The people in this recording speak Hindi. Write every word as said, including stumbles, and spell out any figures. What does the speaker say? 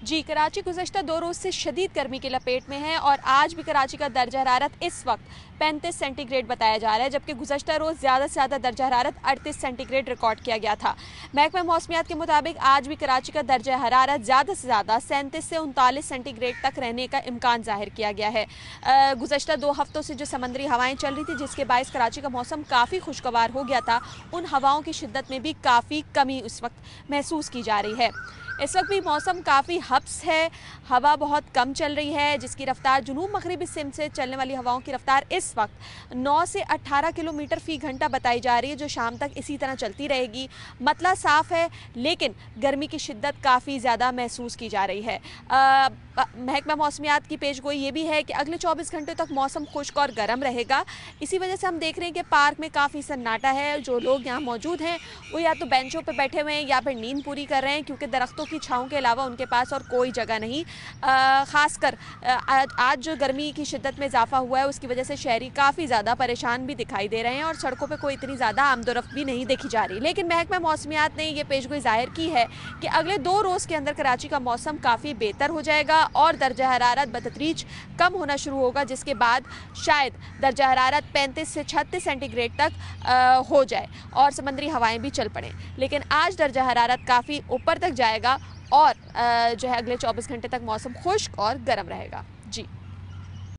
जी, कराची गुज़श्ता दो रोज़ से शदीद गर्मी की लपेट में है और आज भी कराची का दर्जा हरारत इस वक्त पैंतीस सेंटीग्रेड बताया जा रहा है, जबकि गुज़श्ता रोज़ ज़्यादा से ज़्यादा दर्जा हरारत अड़तीस सेंटीग्रेड रिकॉर्ड किया गया था। महकमा मौसमियात के मुताबिक आज भी कराची का दर्जा हरारत ज़्यादा से ज़्यादा सैंतीस से उनतालीस सेंटीग्रेड तक रहने का इम्कान जाहिर किया गया है। गुज़श्ता दो हफ्तों से जो समंदरी हवाएँ चल रही थी, जिसके बायस कराची का मौसम काफ़ी खुशगवार हो गया था, उन हवाओं की शिद्दत में भी काफ़ी कमी इस वक्त महसूस की जा रही है। इस वक्त भी मौसम काफ़ी हब्स है, हवा बहुत कम चल रही है, जिसकी रफ्तार जुनूब मगरिबी सिमत से चलने वाली हवाओं की रफ्तार इस वक्त नौ से अठारह किलोमीटर फ़ी घंटा बताई जा रही है, जो शाम तक इसी तरह चलती रहेगी। मतला साफ़ है, लेकिन गर्मी की शिद्दत काफ़ी ज़्यादा महसूस की जा रही है। महकमा मौसमियात की पेशगोई ये भी है कि अगले चौबीस घंटे तक मौसम खुश्क और गर्म रहेगा। इसी वजह से हम देख रहे हैं कि पार्क में काफ़ी सन्नाटा है। जो लोग यहाँ मौजूद हैं वो या तो बेंचों पर बैठे हुए हैं या फिर नींद पूरी कर रहे हैं, क्योंकि दरख्तों की छाँव के अलावा उनके पास और कोई जगह नहीं। ख़ासकर आज, आज जो गर्मी की शिद्दत में इजाफा हुआ है, उसकी वजह से शहरी काफ़ी ज़्यादा परेशान भी दिखाई दे रहे हैं और सड़कों पर कोई इतनी ज़्यादा आमदोरफ्त भी नहीं देखी जा रही। लेकिन महकमा मौसमियात ने यह पेशगोई जाहिर की है कि अगले दो रोज़ के अंदर कराची का मौसम काफ़ी बेहतर हो जाएगा और दर्जा हरारत बतदरीज कम होना शुरू होगा, जिसके बाद शायद दर्जा हरारत पैंतीस से छत्तीस सेंटीग्रेड तक आ, हो जाए और समंदरी हवाएं भी चल पड़ें। लेकिन आज दर्जा हरारत काफ़ी ऊपर तक जाएगा और आ, जो है अगले चौबीस घंटे तक मौसम खुश्क और गर्म रहेगा।